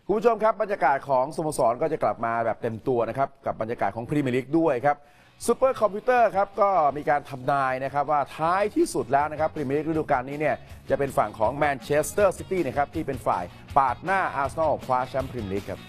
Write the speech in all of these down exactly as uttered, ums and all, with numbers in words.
คุณผู้ชมครับบรรยากาศของสโมสรก็จะกลับมาแบบเต็มตัวนะครับกับบรรยากาศของพรีเมียร์ลีกด้วยครับซูเปอร์คอมพิวเตอร์ครับก็มีการทำนายนะครับว่าท้ายที่สุดแล้วนะครับพรีเมียร์ลีกฤดูกาลนี้เนี่ยจะเป็นฝั่งของแมนเชสเตอร์ซิตี้นะครับที่เป็นฝ่ายปาดหน้าอาร์เซนอลคว้าแชมป์พรีเมียร์ลีกครับ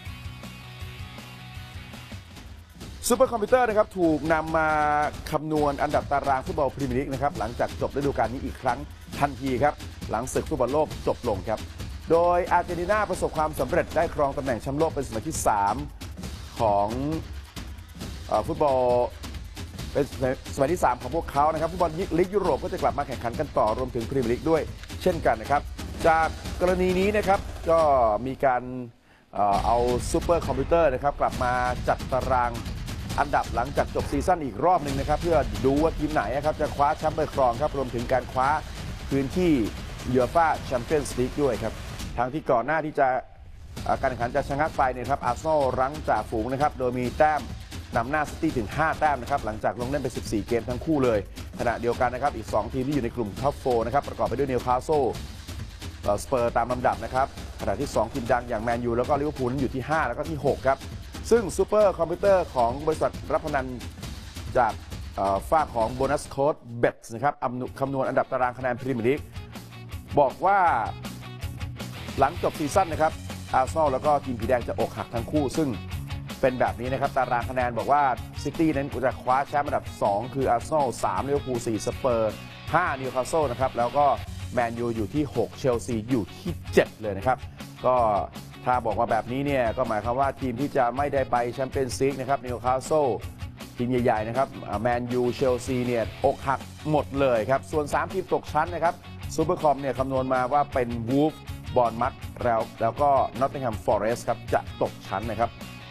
ซูเปอร์คอมพิวเตอร์นะครับถูกนำมาคำนวณอันดับตารางฟุตบอลพรีเมียร์ลีกนะครับหลังจากจบฤดูกาลนี้อีกครั้งทันทีครับหลังศึกฟุตบอลโลกจบลงครับโดยอาร์เจนตินาประสบความสำเร็จได้ครองตำแหน่งแชมป์โลกเป็นสมัยที่สามของฟุตบอลเป็นสมัยที่สามของพวกเขานะครับฟุตบอลลีกยุโรปก็จะกลับมาแข่งขันกันต่อรวมถึงพรีเมียร์ลีกด้วยเช่นกันนะครับจากกรณีนี้นะครับก็มีการเอาซูเปอร์คอมพิวเตอร์นะครับกลับมาจัดตารางอันดับหลังจากจบซีซั่นอีกรอบหนึ่งนะครับเพื่อดูว่าทีมไหนครับจะคว้าแชมป์ไปครองครับรวมถึงการคว้าพื้นที่ยูฟ่าแชมเปี้ยนส์ลีกด้วยครับทางที่ก่อนหน้าที่จะการแข่งขันจะชะงักไปเนี่ยครับอาร์เซนอลรั้งจ่าฝูงนะครับโดยมีแต้มนำหน้าซิตี้ถึงห้าแต้มนะครับหลังจากลงเล่นไปสิบสี่เกมทั้งคู่เลยขณะเดียวกันนะครับอีกสองทีมที่อยู่ในกลุ่มท็อปโฟร์นะครับประกอบไปด้วยนิวคาสเซิลสเปอร์ตามลำดับนะครับขณะที่สองทีมดังอย่างแมนยูแล้วก็ลิเวอร์พูลอยู่ที่ห้าแล้วก็ที่หกครับซึ่งซูเปอร์คอมพิวเตอร์ของบริษัทรับพนันจากฝ้าของโบนัสโค้ดเบตนะครับคำนวณอันดับตารางคะแนนพรีเมียร์ลีกบอกว่าหลังจบซีซั่นนะครับอาร์เซนอลแล้วก็ทีมผีแดงจะอกหักทั้งคู่ซึ่งเป็นแบบนี้นะครับตารางคะแนนบอกว่าซิตี้นั้นจะคว้าแชมป์อันดับสองคืออาร์เซนอลสามลิเวอร์พูลสี่สเปอร์ห้านิวคาสเซิลนะครับแล้วก็แมนยูอยู่ที่หกเชลซีอยู่ที่เจ็ดเลยนะครับก็ถ้าบอกว่าแบบนี้เนี่ยก็หมายความว่าทีมที่จะไม่ได้ไปแชมเปี้ยนส์ลีกนะครับนิวคาสเซิลทีมใหญ่ๆนะครับแมนยูเชลซีเนี่ยอกหักหมดเลยครับส่วนสามทีมตกชั้นนะครับซูเปอร์คอมเนี่ยคำนวณมาว่าเป็นวูฟบอร์นมัธแล้วแล้วก็นอตติงแฮมฟอเรสต์ครับจะตกชั้นนะครับ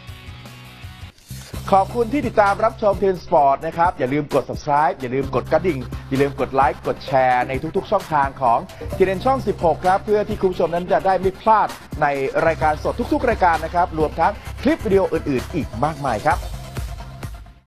ขอบคุณที่ติดตามรับชมเทนสปอร์ตนะครับอย่าลืมกด ซับสไครบ์ อย่าลืมกดกระดิ่งอย่าลืมกดไลค์กดแชร์ในทุกๆช่องทางของทีเดนช่องสิบหกครับเพื่อที่คุณผู้ชมนั้นจะได้ไม่พลาดในรายการสดทุกๆรายการนะครับรวมทั้งคลิปวิดีโออื่นๆอีกมากมายครับ